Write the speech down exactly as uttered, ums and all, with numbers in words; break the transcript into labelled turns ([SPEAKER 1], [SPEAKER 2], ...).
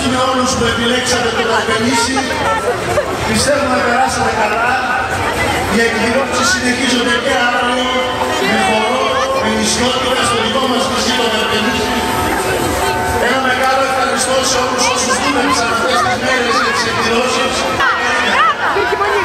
[SPEAKER 1] ευχαριστούμε όλους που επιλέξατε το Καρπενήσι. Πιστεύω να περάσατε καλά. Οι εκδηλώσεις συνεχίζονται και αύριο με χορό, με νησιότητα στο δικό μας νησί το Καρπενήσι. Ένα μεγάλο ευχαριστώ σε όλους όσους δούλεψαν αυτές τις μέρες για τις εκδηλώσεις.